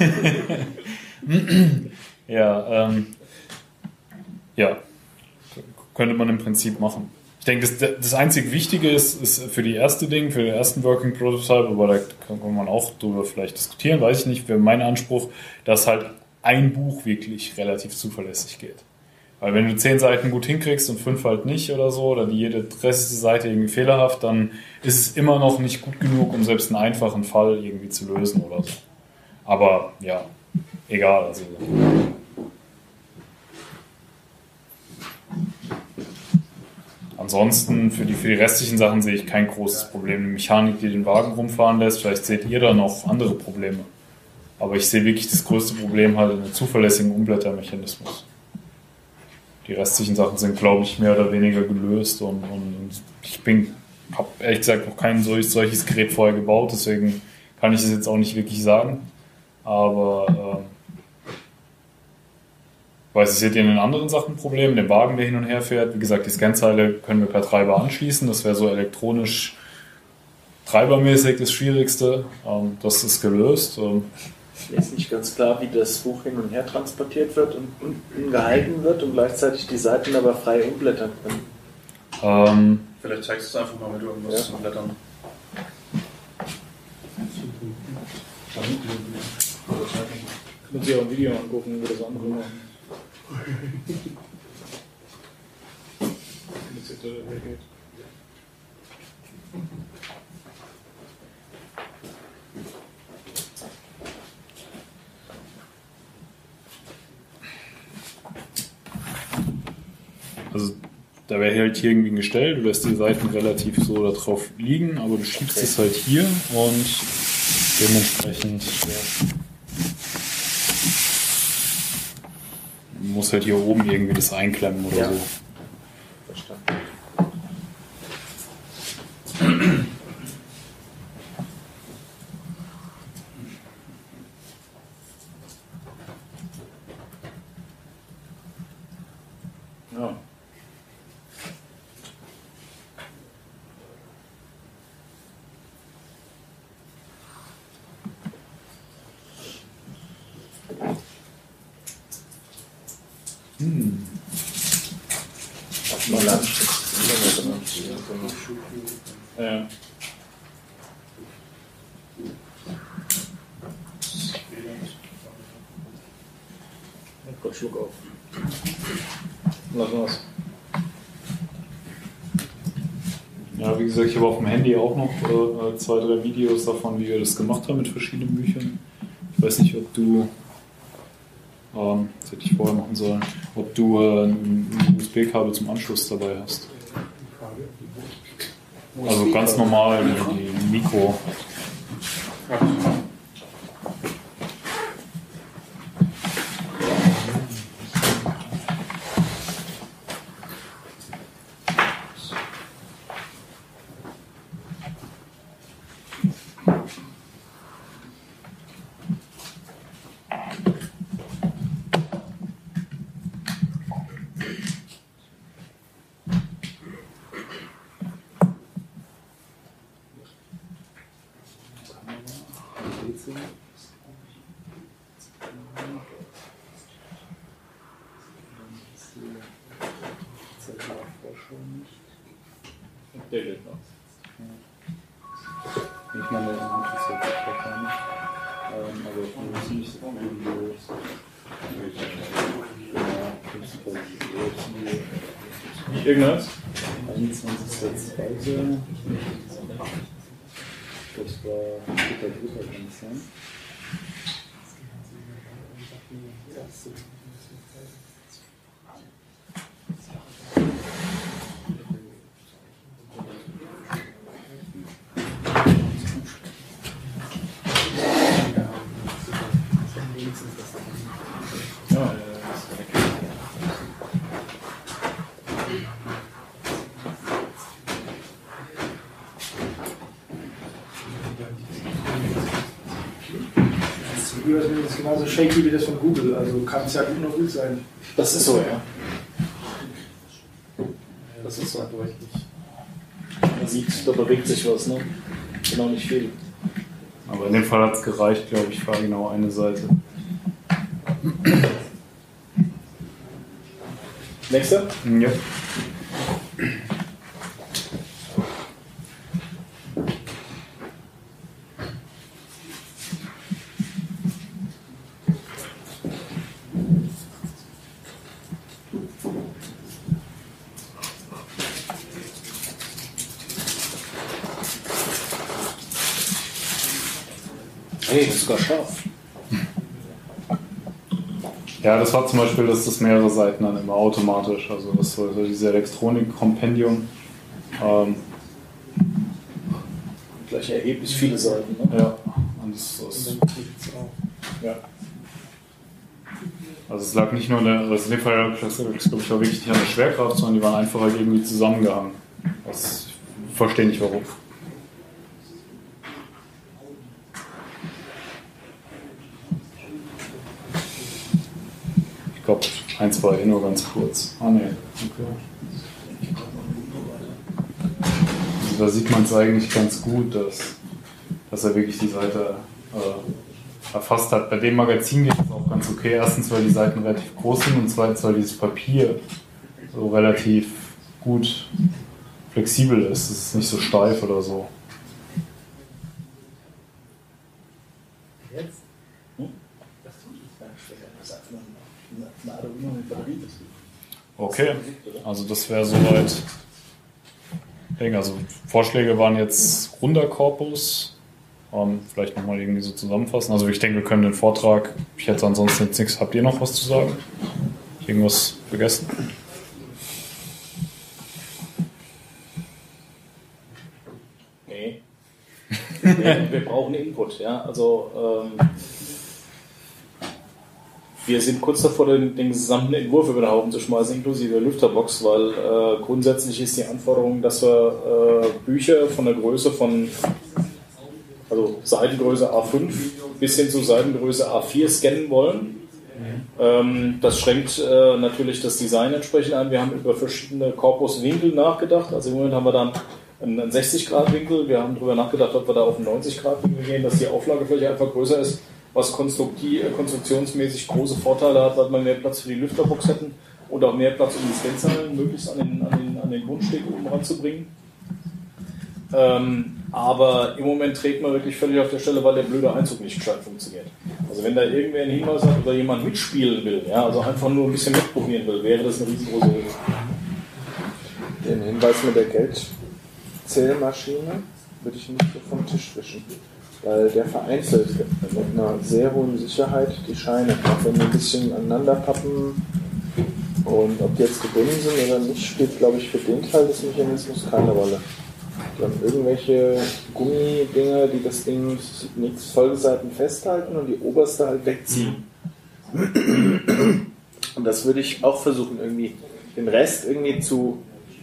ja, ähm... Ja, könnte man im Prinzip machen. Ich denke, das, das einzig Wichtige ist, ist für die erste Ding, für den ersten Working Prototype, aber da kann man auch drüber vielleicht diskutieren, weiß ich nicht, wäre mein Anspruch, dass halt ein Buch wirklich relativ zuverlässig geht. Weil wenn du zehn Seiten gut hinkriegst und fünf halt nicht oder so, oder die jede dreißigste Seite irgendwie fehlerhaft, dann ist es immer noch nicht gut genug, um selbst einen einfachen Fall irgendwie zu lösen oder so. Aber ja, egal. Also ansonsten, für die, für die restlichen Sachen sehe ich kein großes Problem. Die Mechanik, die den Wagen rumfahren lässt, vielleicht seht ihr da noch andere Probleme. Aber ich sehe wirklich das größte Problem halt in einem zuverlässigen Umblättermechanismus. Die restlichen Sachen sind, glaube ich, mehr oder weniger gelöst und, und, und ich bin, habe ehrlich gesagt noch kein solch, solches Gerät vorher gebaut, deswegen kann ich es jetzt auch nicht wirklich sagen. Aber ähm, weiß ich, seht ihr in den anderen Sachen Probleme, den Wagen, der hin und her fährt. Wie gesagt, die Scanzeile können wir per Treiber anschließen. Das wäre so elektronisch treibermäßig das Schwierigste. Ähm, das ist gelöst. Ähm, Mir ist nicht ganz klar, wie das Buch hin und her transportiert wird und unten gehalten wird und gleichzeitig die Seiten aber frei umblättern können. Ähm, Vielleicht zeigst du es einfach mal mit irgendwas Ja. zum Blättern. Können Sie auch ein Video angucken, wie das andere machen. Also da wäre halt hier irgendwie ein Gestell, du lässt die Seiten relativ so da drauf liegen, aber du schiebst es halt hier und dementsprechend du musst halt hier oben irgendwie das einklemmen oder Ja. so. Verstanden. Ja. Hm. Mal lang. Ja. Gott, Schluck auf. Lass mal's. Ja, wie gesagt, ich habe auf dem Handy auch noch äh, zwei, drei Videos davon, wie wir das gemacht haben mit verschiedenen Büchern. Ich weiß nicht, ob du, ähm, das hätte ich vorher machen sollen, ob du äh, ein U S B-Kabel zum Anschluss dabei hast. Also ganz normal, die, die Mikro. Der geht noch. Ich meine, der Anschluss hat sich wahrscheinlich. Ähm, aber wir müssen nicht so Wie irgendwas? einundzwanzigster zweiter Das war dritter dritter kann es sein. Ja. Das ist genauso shaky wie das von Google, also kann es ja gut noch gut sein. Das ist so, ja. Das ist so. Man sieht, da bewegt sich was, ne? Genau, nicht viel. Aber in dem Fall hat es gereicht, glaube ich, für genau eine Seite. Nächster? Ja. Hey, das ist sogar scharf. Ja, das war zum Beispiel, dass das mehrere Seiten dann immer automatisch, also das war so diese Elektronik-Kompendium. Ähm, Gleich erheblich viele Seiten, ne? ja, und das, das, Ja. also es lag nicht nur in der, also in dem Fall, das glaube ich, war wirklich nicht an der Schwerkraft, sondern die waren einfach halt irgendwie zusammengehangen. Das, ich verstehe nicht warum. Ich glaube, ein, zwei, nur ganz kurz. Ah, ne, okay. Also da sieht man es eigentlich ganz gut, dass, dass er wirklich die Seite äh, erfasst hat. Bei dem Magazin geht es auch ganz okay. Erstens, weil die Seiten relativ groß sind und zweitens, weil dieses Papier so relativ gut flexibel ist. Es ist nicht so steif oder so. Jetzt? Hm? Das tut es gar nicht schwer. Das ist einfach eine, eine Arduino mit Batterie. Okay, also das wäre soweit. Also Vorschläge waren jetzt runder Korpus. Ähm, vielleicht nochmal irgendwie so zusammenfassen. Also ich denke, wir können den Vortrag, ich hätte ansonsten jetzt nichts. Habt ihr noch was zu sagen? Irgendwas vergessen? Nee. wir, wir brauchen Input, ja. Also ähm, wir sind kurz davor, den, den gesamten Entwurf über den Haufen zu schmeißen, inklusive Lüfterbox, weil äh, grundsätzlich ist die Anforderung, dass wir äh, Bücher von der Größe von, also Seitengröße A fünf bis hin zu Seitengröße A vier scannen wollen. Ähm, das schränkt äh, natürlich das Design entsprechend ein. Wir haben über verschiedene Korpuswinkel nachgedacht. Also im Moment haben wir dann einen sechzig Grad Winkel. Wir haben darüber nachgedacht, ob wir da auf einen neunzig Grad Winkel gehen, dass die Auflagefläche einfach größer ist, was konstruktionsmäßig große Vorteile hat, weil wir mehr Platz für die Lüfterbox hätten und auch mehr Platz, um die Scanzahlen möglichst an den, an den, an den Grundsteg oben ranzubringen. Ähm, aber im Moment trägt man wirklich völlig auf der Stelle, weil der blöde Einzug nicht gescheit funktioniert. Also wenn da irgendwer einen Hinweis hat oder jemand mitspielen will, ja, also einfach nur ein bisschen mitprobieren will, wäre das eine riesengroße Hilfe. Den Hinweis mit der Geldzählmaschine würde ich nicht so vom Tisch wischen. Weil der vereinzelt mit einer sehr hohen Sicherheit die Scheine. Auch wenn wir ein bisschen aneinander pappen und ob die jetzt gebunden sind oder nicht, spielt, glaube ich, für den Teil des Mechanismus keine Rolle. Die haben irgendwelche Gummidinger, die das Ding nichts Folgeseiten festhalten und die oberste halt wegziehen. Und das würde ich auch versuchen, irgendwie den Rest irgendwie zu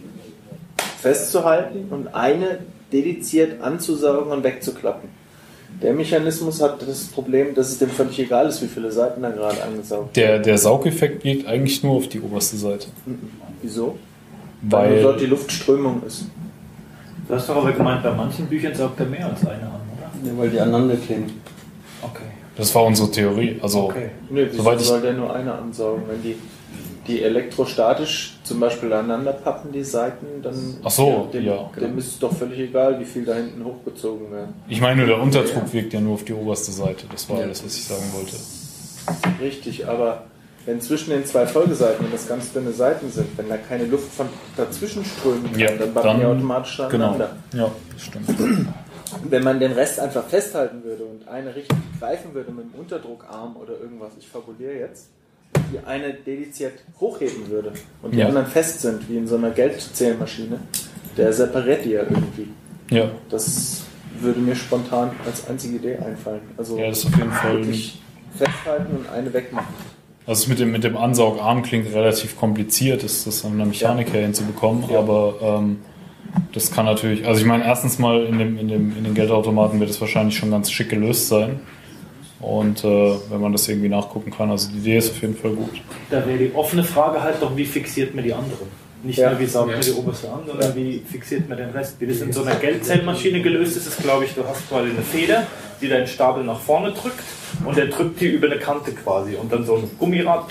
festzuhalten und eine dediziert anzusaugen und wegzuklappen. Der Mechanismus hat das Problem, dass es dem völlig egal ist, wie viele Seiten da gerade angesaugt der, der Saugeffekt liegt eigentlich nur auf die oberste Seite. Mhm. Wieso? Weil, Weil dort die Luftströmung ist. Du hast doch aber gemeint, bei manchen Büchern saugt er mehr als eine an, oder? Ja, weil die aneinander kleben. Okay. Das war unsere Theorie. Also, okay. Nee, wieso soll der nur eine ansaugen? Wenn die, die elektrostatisch zum Beispiel aneinander pappen, die Seiten, dann Ach so, dem, ja. dem ist es doch völlig egal, wie viel da hinten hochgezogen werden. Ich meine nur, der Unterdruck wirkt ja nur auf die oberste Seite. Das war ja alles, was ich sagen wollte. Richtig, aber wenn zwischen den zwei Folgeseiten, wenn das ganz dünne Seiten sind, wenn da keine Luft von dazwischen strömen kann, ja, dann pappen die automatisch aneinander. Genau. Ja, das stimmt. Wenn man den Rest einfach festhalten würde und eine richtig greifen würde mit dem Unterdruckarm oder irgendwas, ich fabuliere jetzt, die eine dediziert hochheben würde und die ja. anderen fest sind, wie in so einer Geldzählmaschine, der separiert die ja irgendwie. Ja. Das würde mir spontan als einzige Idee einfallen. Also ja, das ist auf jeden Fall wirklich festhalten und eine wegmachen. Also mit dem, mit dem Ansaugarm klingt relativ kompliziert, ist das an der Mechanik ja. her hinzubekommen, ja. aber ähm, das kann natürlich, also ich meine, erstens mal in, dem, in, dem, in den Geldautomaten wird es wahrscheinlich schon ganz schick gelöst sein. Und äh, wenn man das irgendwie nachgucken kann, also die Idee ist auf jeden Fall gut. Da wäre die offene Frage halt doch, wie fixiert man die anderen? Nicht ja. nur, wie saugt man die oberste an, sondern wie fixiert man den Rest. Wie das in so einer Geldzählmaschine gelöst ist, ist, glaube ich, du hast quasi eine Feder, die deinen Stapel nach vorne drückt und der drückt die über eine Kante quasi und dann so ein Gummirad,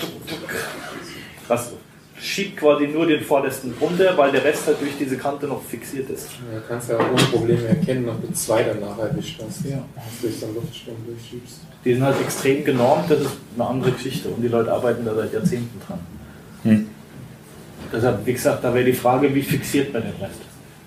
das schiebt quasi nur den vordersten runter, weil der Rest halt durch diese Kante noch fixiert ist. Ja, kannst ja ohne Probleme erkennen, ob du zwei danach erwischt hast, ja. Dass du durch so einen Luftstrom durchschiebst. Die sind halt extrem genormt, das ist eine andere Geschichte und die Leute arbeiten da seit Jahrzehnten dran. Hm. Deshalb, wie gesagt, da wäre die Frage, wie fixiert man den Rest?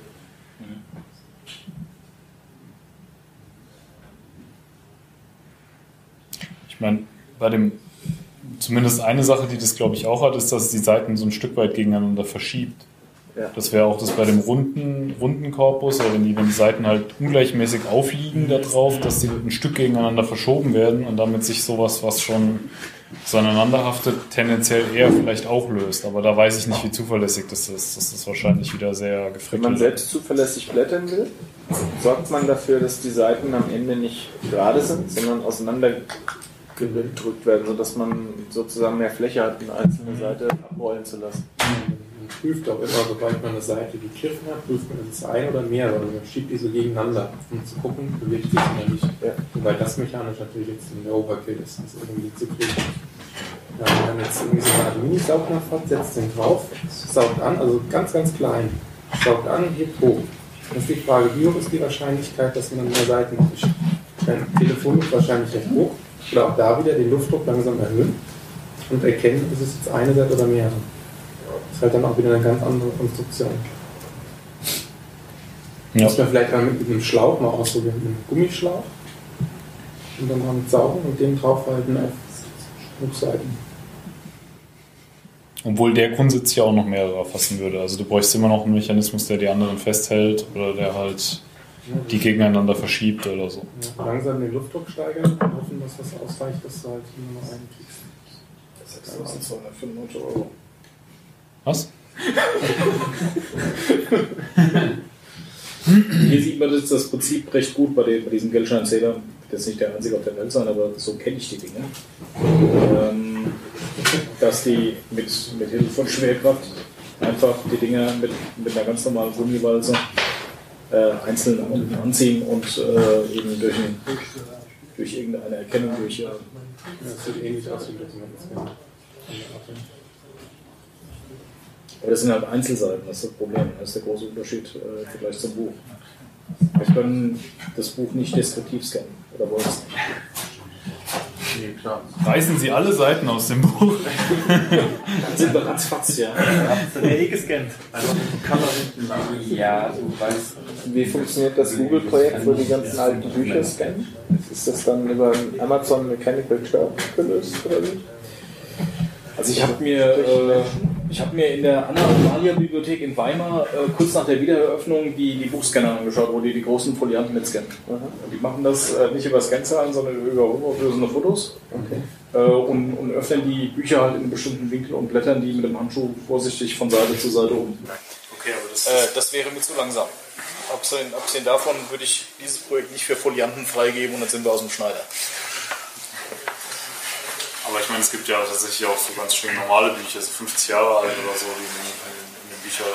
Ich meine, bei dem, zumindest eine Sache, die das glaube ich auch hat, ist, dass es die Seiten so ein Stück weit gegeneinander verschiebt. Ja. Das wäre auch das bei dem runden, runden Korpus, also wenn die, wenn die Seiten halt ungleichmäßig aufliegen da drauf, dass die ein Stück gegeneinander verschoben werden und damit sich sowas, was schon so aneinander haftet, tendenziell eher vielleicht auch löst. Aber da weiß ich nicht, wie zuverlässig das ist. Das ist wahrscheinlich wieder sehr gefrickelt. Wenn man selbst zuverlässig blättern will, sorgt man dafür, dass die Seiten am Ende nicht gerade sind, sondern auseinander gedrückt werden, sodass man sozusagen mehr Fläche hat, eine einzelne Seite abrollen zu lassen. Man prüft auch immer, sobald man eine Seite gegriffen hat, prüft man es ein oder mehr, oder man schiebt die so gegeneinander, um zu gucken, bewegt sich oder nicht. Ja. Wobei das mechanisch natürlich jetzt ein Overkill ist, das irgendwie zu kriegen. Ja, wenn man jetzt irgendwie so eine Art Mini-Saugnapf hat, setzt den drauf, saugt an, also ganz, ganz klein. saugt an und hebt hoch. Dann ist die Frage, wie hoch ist die Wahrscheinlichkeit, dass man mehr Seiten erwischt? Beim Telefon ist wahrscheinlich recht hoch. Oder auch da wieder den Luftdruck langsam erhöhen und erkennen, ist es jetzt eine Seite oder mehrere. Das ist halt dann auch wieder eine ganz andere Konstruktion. Ja. Muss man vielleicht mal mit einem Schlauch mal ausprobieren, mit einem Gummischlauch. Und dann mal mit saugen und den draufhalten auf Rückseiten. Obwohl der grundsätzlich auch noch mehrere erfassen würde. Also du bräuchst immer noch einen Mechanismus, der die anderen festhält oder der halt die gegeneinander verschiebt oder so. Ja, langsam den Luftdruck steigern und hoffen, dass das ausreicht, dass du halt hier noch einen kriegst. sechstausendzweihundertfünfundneunzig Euro. Was? Hier sieht man jetzt das Prinzip recht gut bei, den, bei diesen Geldscheinzählern. Das ist nicht der einzige auf der Welt sein, aber so kenne ich die Dinge. Ähm, dass die mit, mit Hilfe von Schwerkraft einfach die Dinger mit, mit einer ganz normalen Gummiwalze äh, einzeln an, anziehen und äh, eben durch, ein, durch irgendeine Erkennung durch. Äh, ja, das sieht ähnlich aus wie das. Aber das sind halt Einzelseiten, das ist das Problem. Das ist der große Unterschied äh, im Vergleich zum Buch. Wir können das Buch nicht destruktiv scannen. Oder wollen es nicht? Nee, klar. Reißen Sie alle Seiten aus dem Buch. Dann sind wir ratzfatz, ja. Hast du den eh gescannt? Also kann man hinten. Ja, du weißt, wie funktioniert das Google-Projekt, wo die ganzen alten Bücher scannen? Ist das dann über ein Amazon Mechanical Turk gelöst oder wie? Also ich habe mir, äh, ich hab mir in der Anna-Amalia-Bibliothek in Weimar äh, kurz nach der Wiedereröffnung die, die Buchscanner angeschaut, wo die die großen Folianten mitscannen. Und die machen das äh, nicht über Scanzahlen, sondern über hochauflösende Fotos. Okay. Äh, und, und öffnen die Bücher halt in einem bestimmten Winkel und blättern die mit dem Handschuh vorsichtig von Seite zu Seite um. Okay, aber das, äh, das wäre mir zu langsam. Abgesehen, abgesehen davon würde ich dieses Projekt nicht für Folianten freigeben und dann sind wir aus dem Schneider. aber ich meine, es gibt ja tatsächlich auch so ganz schön normale Bücher, so fünfzig Jahre alt oder so, die in, in, in den Bücher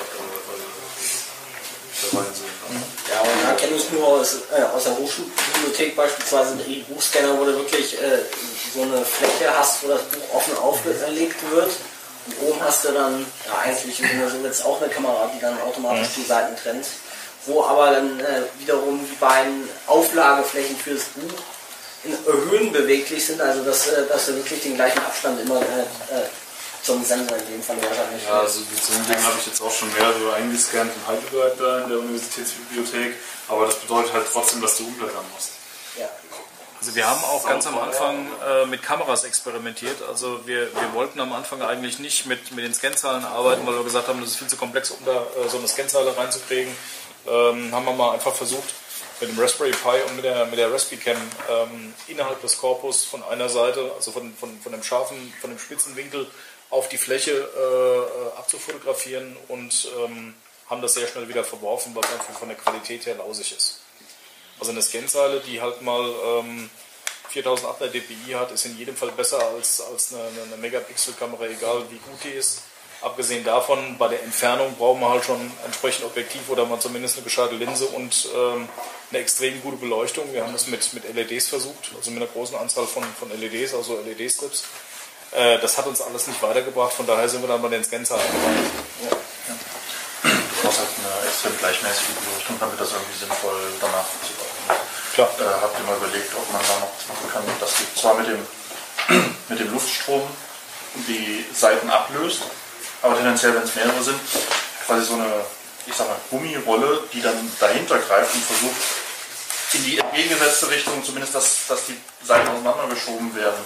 äh, dabei sind. Ja, und da kenne ich nur aus, äh, aus der Hochschulbibliothek beispielsweise einen E-Buchscanner, wo du wirklich äh, so eine Fläche hast, wo das Buch offen aufgelegt wird. Und oben hast du dann, ja eigentlich im Sinne so jetzt auch eine Kamera, die dann automatisch die Seiten trennt. Wo aber dann äh, wiederum die beiden Auflageflächen für das Buch in Höhen beweglich sind, also dass, äh, dass du wirklich den gleichen Abstand immer äh, äh, zum Sensor in dem Fall wahrscheinlich. Ja, also mit so einem Ding habe ich jetzt auch schon mehrere eingescannt in Heidelberg da in der Universitätsbibliothek, aber das bedeutet halt trotzdem, dass du umblättern musst. Ja. Also wir haben auch ganz am Anfang äh, mit Kameras experimentiert. Also wir, wir wollten am Anfang eigentlich nicht mit, mit den Scanzahlen arbeiten, weil wir gesagt haben, das ist viel zu komplex, um da äh, so eine Scanzahl reinzukriegen. Ähm, haben wir mal einfach versucht, mit dem Raspberry Pi und mit der, mit der Raspicam ähm, innerhalb des Korpus von einer Seite, also von, von, von dem scharfen, von dem spitzen Winkel auf die Fläche äh, abzufotografieren und ähm, haben das sehr schnell wieder verworfen, weil es einfach von der Qualität her lausig ist. Also eine Scanzeile, die halt mal ähm, viertausendachthundert dpi hat, ist in jedem Fall besser als, als eine, eine Megapixel-Kamera, egal wie gut die ist. Abgesehen davon, bei der Entfernung brauchen wir halt schon entsprechend Objektiv oder mal zumindest eine gescheite Linse und ähm, eine extrem gute Beleuchtung. Wir haben das mit, mit L E Ds versucht, also mit einer großen Anzahl von, von L E Ds, also L E D-Strips. Äh, das hat uns alles nicht weitergebracht, von daher sind wir dann bei den Scanzahlen gelandet. Ja. Du brauchst halt eine extrem gleichmäßige Beleuchtung, damit das irgendwie sinnvoll danach zu machen. Klar. Äh, habt ihr mal überlegt, ob man da noch was machen kann, dass die zwar mit dem, mit dem Luftstrom die Seiten ablöst, aber tendenziell, wenn es mehrere sind, quasi so eine, ich sag mal, Gummirolle, die dann dahinter greift und versucht, in die entgegengesetzte Richtung, zumindest, dass, dass die Seiten auseinandergeschoben werden.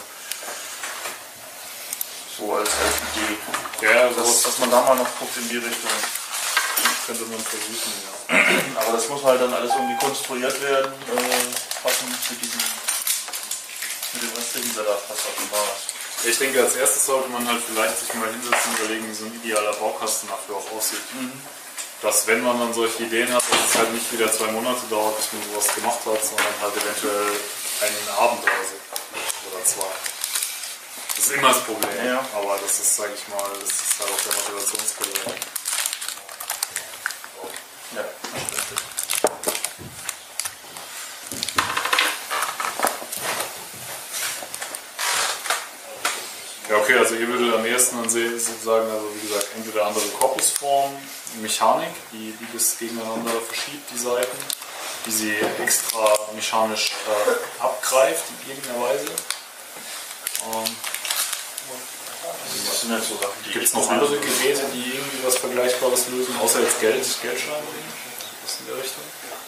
So als, als Idee. Ja, dass, dass man da mal noch guckt in die Richtung. Könnte man versuchen, ja. Aber das muss halt dann alles irgendwie konstruiert werden, äh, passend mit diesem, mit dem restlichen Setup, was auch immer ist. Ich denke, als erstes sollte man halt vielleicht sich mal hinsetzen und überlegen, wie so ein idealer Baukasten dafür auch aussieht. Mhm. Dass, wenn man dann solche Ideen hat, dass es halt nicht wieder zwei Monate dauert, bis man sowas gemacht hat, sondern halt eventuell einen Abend oder so. Oder zwei. Das ist immer das Problem. Ja. Aber das ist, sag ich mal, das ist halt auch der Motivationsquelle. Ja. Ja okay, also ihr würdet am ehesten dann sehen, sozusagen, also wie gesagt, entweder andere Korpusform, Mechanik, die, die das gegeneinander verschiebt, die Seiten, die sie extra mechanisch äh, abgreift in irgendeiner Weise. Ähm, das sind halt so Sachen, die gibt es noch andere Geräte, die irgendwie was Vergleichbares lösen, außer jetzt Geld, Geldscheine? Was in der Richtung?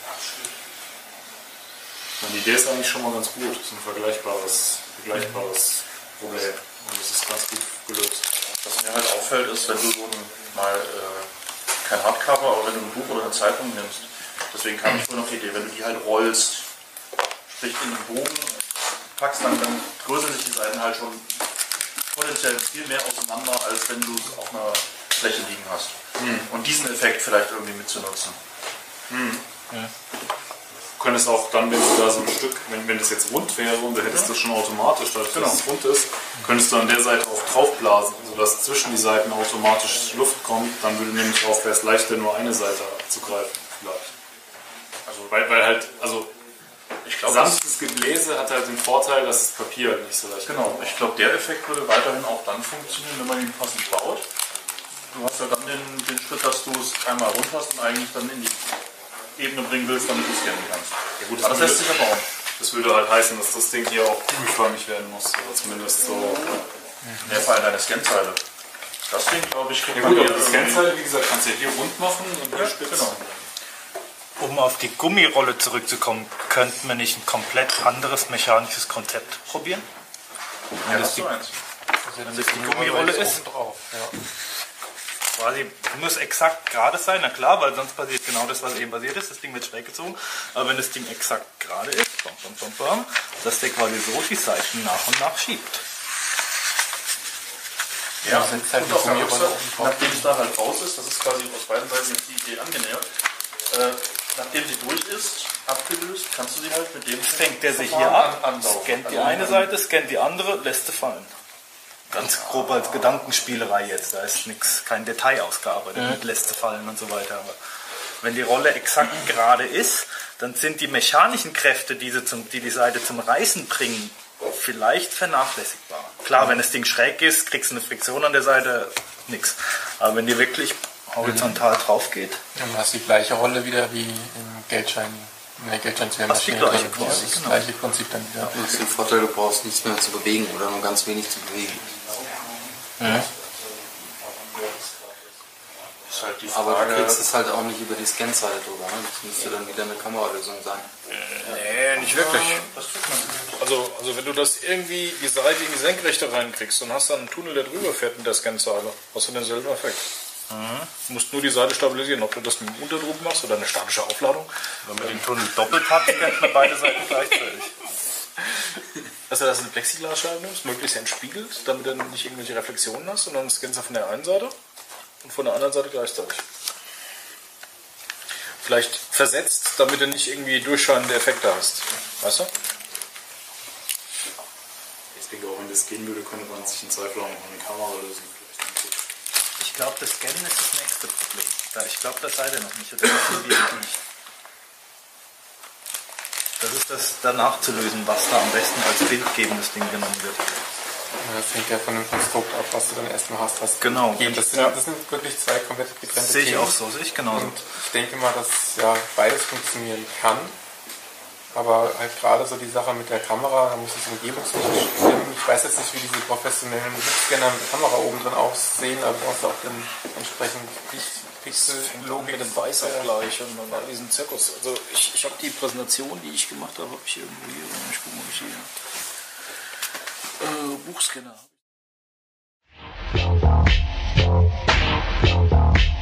Die Idee ist eigentlich schon mal ganz gut, das ist ein vergleichbares, vergleichbares Problem und das ist ganz gut gelöst. Was mir halt auffällt ist, wenn du so ein, mal äh, kein Hardcover, aber wenn du ein Buch oder eine Zeitung nimmst, deswegen kam ich nur auf die Idee, wenn du die halt rollst, sprich in den Bogen packst, dann, dann größern sich die Seiten halt schon potenziell viel mehr auseinander, als wenn du es auf einer Fläche liegen hast. Mhm. Und diesen Effekt vielleicht irgendwie mitzunutzen. Mhm. Ja. Du könntest auch dann, wenn du da so ein Stück, wenn, wenn das jetzt rund wäre und du hättest ja. das schon automatisch, dadurch, dass es rund ist, könntest du an der Seite auch draufblasen, sodass zwischen die Seiten automatisch Luft kommt, dann würde nämlich auch, wäre es leichter, nur eine Seite abzugreifen, vielleicht. Also, weil, weil halt, also, ich glaube, sanftes Gebläse hat halt den Vorteil, dass das Papier halt nicht so leicht Genau, kommt. Ich glaube, der Effekt würde weiterhin auch dann funktionieren, wenn man ihn passend baut. Du hast ja dann den, den Schritt, dass du es einmal rund hast und eigentlich dann in die Ebene bringen willst, damit du es scannen kannst. Ja gut, das, das lässt sich aber auch. Das würde halt heißen, dass das Ding hier auch kugelförmig werden muss, oder zumindest so. Mhm. Ja, vor allem deine Scanzeile. Das Ding, glaube ich, ja gut, aber die Scanzeile, wie gesagt, kannst du ja hier rund machen und hier ja, spitz. Genau. Um auf die Gummirolle zurückzukommen, könnten wir nicht ein komplett anderes mechanisches Konzept probieren? Ja, ja, das die, eins. Wenn das die Gummirolle ist, drauf, ja. Quasi muss exakt gerade sein, na klar, weil sonst passiert genau das, was eben passiert ist. Das Ding wird schräg gezogen. Aber wenn das Ding exakt gerade ist, bam, bam, bam, bam, dass der quasi so die Seiten nach und nach schiebt. Ja, das ist halt und auf der nachdem es da halt raus ist, das ist quasi aus beiden Seiten jetzt die Idee angenähert. Äh, nachdem sie durch ist, abgelöst, kannst du sie halt mit dem fängt der sich hier ab, an, scannt die eine Seite, scannt die andere, lässt sie fallen. Ganz grob als Gedankenspielerei jetzt, da ist nichts, kein Detail ausgearbeitet, mhm. mit lässt sie fallen und so weiter. Aber wenn die Rolle exakt gerade ist, dann sind die mechanischen Kräfte, die, sie zum, die die Seite zum Reißen bringen, vielleicht vernachlässigbar. Klar, wenn das Ding schräg ist, kriegst du eine Friktion an der Seite, nix. Aber wenn die wirklich horizontal drauf geht. Dann hast du die gleiche Rolle wieder wie im Geldschein. In der Geldscheinmaschine. Das gleiche Prinzip, das genau. gleiche Prinzip dann wieder. Ja, du hast den Vorteil, du brauchst nichts mehr zu bewegen oder nur ganz wenig zu bewegen. Mhm. Ist halt die Frage, aber du kriegst es halt auch nicht über die Scanseite drüber. Ne? Das müsste dann wieder eine Kameralösung sein. Nee, nicht wirklich. Also, also wenn du das irgendwie die Seite in die Senkrechte reinkriegst und hast dann einen Tunnel, der drüber fährt mit der Scanseite, hast du denselben Effekt. Mhm. Du musst nur die Seite stabilisieren, ob du das mit dem Unterdruck machst oder eine statische Aufladung. Wenn man den Tunnel doppelt hat, kennt man beide Seiten gleichzeitig. Also, dass du eine Plexiglasscheibe nimmst, möglichst entspiegelt, damit du nicht irgendwelche Reflexionen hast, sondern das scannst du von der einen Seite und von der anderen Seite gleichzeitig. Vielleicht versetzt, damit du nicht irgendwie durchscheinende Effekte hast. Weißt du? Ich denke, auch wenn das gehen würde, könnte man sich in Zweifel auch noch eine Kamera lösen. Ich glaube, das Scannen ist das nächste Problem. Ich glaube, das seid ihr noch nicht. Oder wissen wir noch nicht. Das ist das danach zu lösen, was da am besten als bildgebendes Ding genommen wird. Das hängt ja von dem Konstrukt ab, was du dann erstmal hast. Was genau. Das sind, das sind wirklich zwei komplett getrennte Themen. Sehe ich auch so, sehe ich genauso. Und ich denke mal, dass ja beides funktionieren kann. Aber halt gerade so die Sache mit der Kamera, da muss es umgebungstechnisch stimmen. Ich weiß jetzt nicht, wie diese professionellen Blichtscanner mit Kamera oben drin aussehen, aber du hast auch dann entsprechend Pixel-Logik. Mit dem Weißabgleich und all diesen Zirkus. Also ich, ich habe die Präsentation, die ich gemacht habe, habe ich irgendwo hier. Ich gucke mal, ob ich hier äh, Buchscanner habe.